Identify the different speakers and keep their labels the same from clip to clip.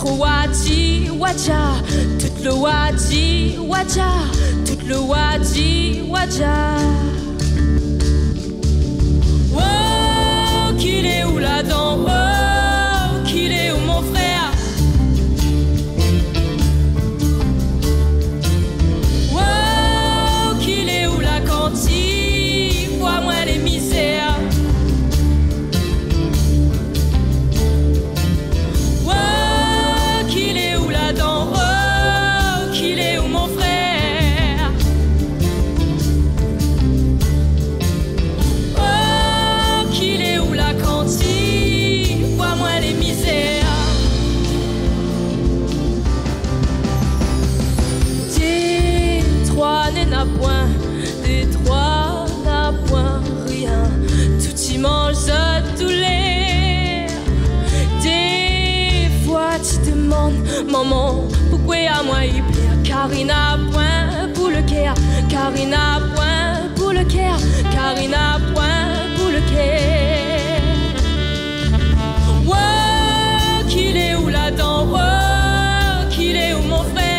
Speaker 1: trop wadi wadja, tout le wadi wadja, tout le wadi wadja. Oh, qu'il est où là-dedans? Oh, qu'il est où mon frère? Oh, qu'il est où la cantine? Vois-moi les misères. N'a point, Détroit n'a point rien, tout y mange tous les. Des fois tu demandes, maman, pourquoi à moi il plaît? Car il n'a point pour le cœur, car il n'a point pour le cœur, car il n'a point pour le cœur. Oh, qu'il est où là-dedans? Oh, qu'il est où mon frère?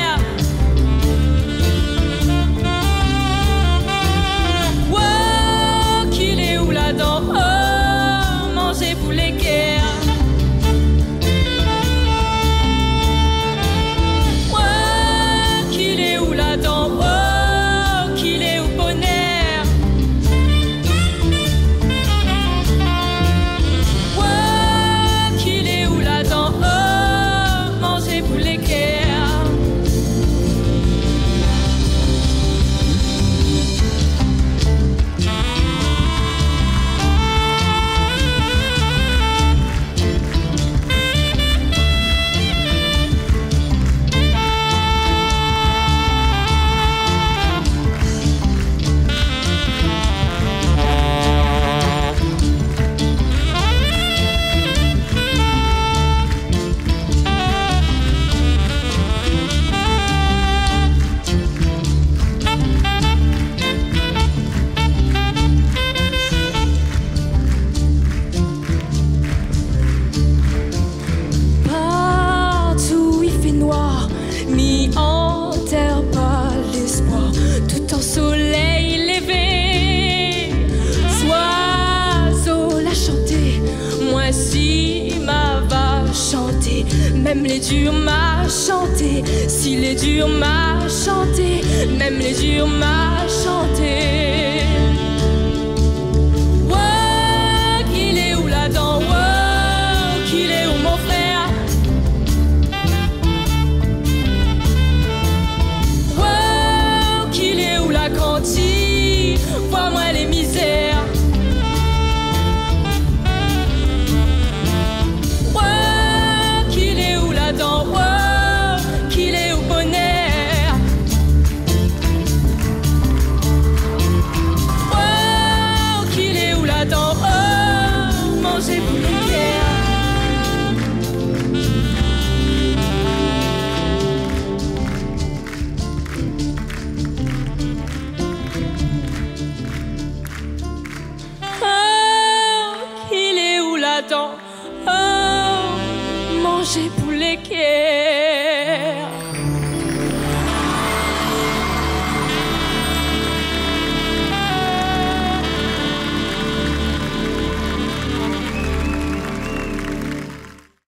Speaker 1: Oh, manger pour les guerres. Oh, qu'il est où là-dedans? Oh, qu'il est où bonheur? Oh, qu'il est où là-dedans? Oh, manger pour les guerres. Mis en terre par l'espoir, tout en soleil levé. Oiseau l'a chanté, moi si ma va chanter. Même les durs m'a chanté, si les durs m'a chanté, même les durs m'a chanté. Oh, qu'il est où là-dedans? Oh, qu'il est où mon frère? Vois-moi les misères. Oh, qu'il est où là-dedans? Oh, qu'il est où bonheur? Oh, qu'il est où là-dedans? Oh, manger pour les guerres. Oh, manger pour les quais.